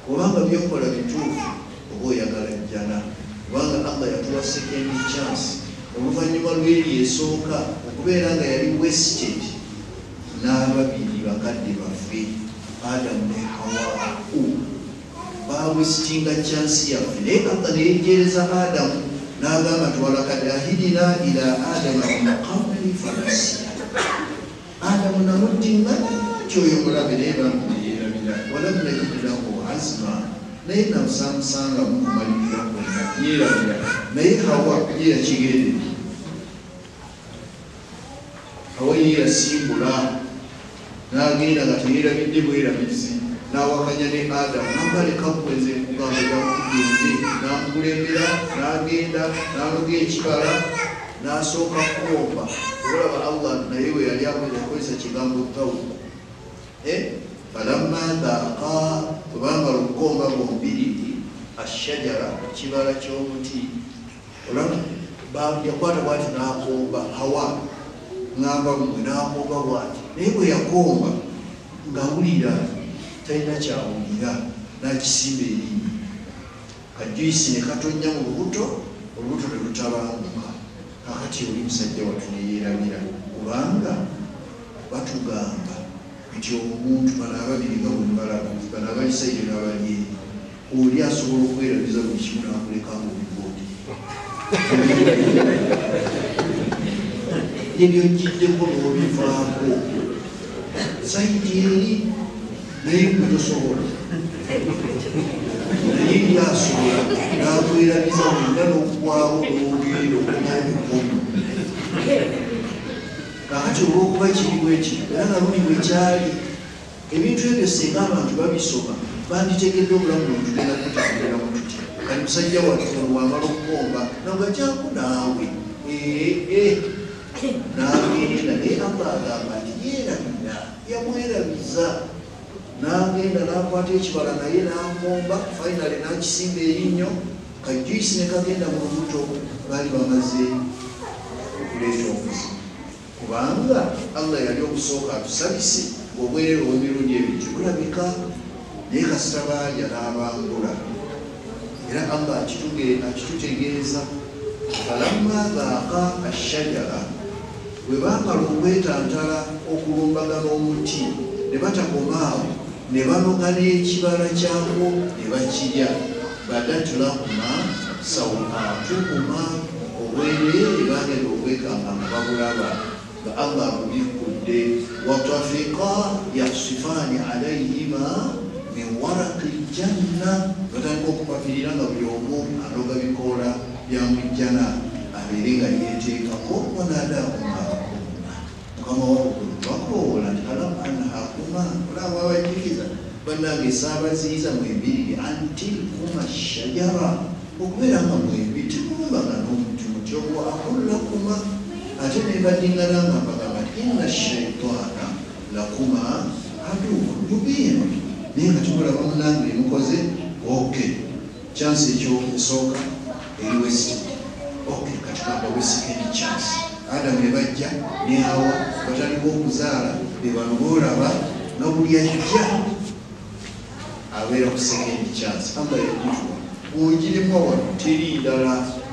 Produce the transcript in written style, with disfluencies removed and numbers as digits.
kubanga byokola bituufu oba oyagala jjana, kubanga Allah yatuwa second chance oluvannyuma lw'eri esooka okubeera nga yali wasted n'ababiri bakadde baffe Adamu ne Hawa bawesitinga chance yaffe. Naye Allah neyegereza Adamu n'agamba nti walakad ahidina ila Adama min qabli fanasiya. Adamu namuddingana kyoyo mulabe naye bamuyerabira walam najid lahu azma, naye namusamusanga mukumalirira kwonna yerabira. Naye Hawa ye yakigendera, Hawa ye yasimbula n'agenda nga teyerabidde bwerabirizi, n'awakanya ne Adamu n'abaleka kweze kugamba jakugende, n'amukulembera n'agenda n'aloga ekibala n'asooka kuwomba. Olaba Allah naye we yali akweza kukozesa kigambo tawu. Falamma dhaaqa, kubanga lukomba bombiri ashajara kibala ky'omuti, olaba yakwata bwati n'akomba Hawa ngamba mwe n'akomba bwati, naye bwe yakomba ng'awulira talina kyawulira n'akisimba erinnya. Kajuyisi ne katonnya mu lubuto, olubuto ne lutabanguka. Kakati oli musajja wattu ne yeerabira, kubanga batugamba nti omuntu bano ababiri nga bwe balaba, bano abalisaire n'abali eri, oli asobola okwerabiza buli kimu n'akuleka mu biboodi. Ebyo njiddeko n'obivaako saidi eri, naye gwe tosobola, naye lyasobola n'akwerabiza wonna n'okugwawo olwogero n'obikomo. Kakati olw'okuba kiri bwekiri era nga luli bwe kyali, ebintu ebyo singa abantu babisoma banditegedde obulamu bwe tugenda kutambuliramu tutya. Kati musajja wattu wamala okukomba nanga jangu naawe n'agenda, naye Allah agamba nti yeerabira, yamwerabiza. N'agenda n'akwata ekibala naye n'akomba, finally n'akisimba erinnyo. Kajuyisi ne kagenda mu lubuto, baali bamaze okuleeta omuzimu, kubanga Allah yali okusooka atusabise ng'obwereere obw'emirundi ebiri tebulabika, naye kasita baalya n'abangula. Era Allah akitutegeeza falamma dhaaqa ashajara, bwe baamala okwetantala okulumbagana omuti ne batakomaawo, ne banoga n'ekibala kyagwo ne bakirya. Badat lahuma sawaatukuma, obwereere bagenda okwekanga nga babulaba nga Allah bubikudde. Watafiqa yaksifaani alayhima min waraqi ljanna, batandika okupapirira nga buli omu anoga bikoola bya mujjana abeere nga yeeteekako. Wanadaahuma Mukama waggulu bakoola nti alam anhakuma, olaba abajjukiza bannange saabaziyiza mwebirire antilkuma shajara, okubeera nga mwebiri temulumbaga n'omuti muti ogwo akullakuma. Ate nebaddingana nga mbagamba nti inna shaitaana lakuma aduwwun mubiin, naye nga tumulaba munnange emukoze okay, chance ekyosooka eri wesiti okay, kati kabawe second chance. Adamu ne bajja ne Hawa batandika okuzaala, be bano boolaba nga buli ajja abeera ku second chance. Allah yagituwa bw'ogiremwa wano teri ndala.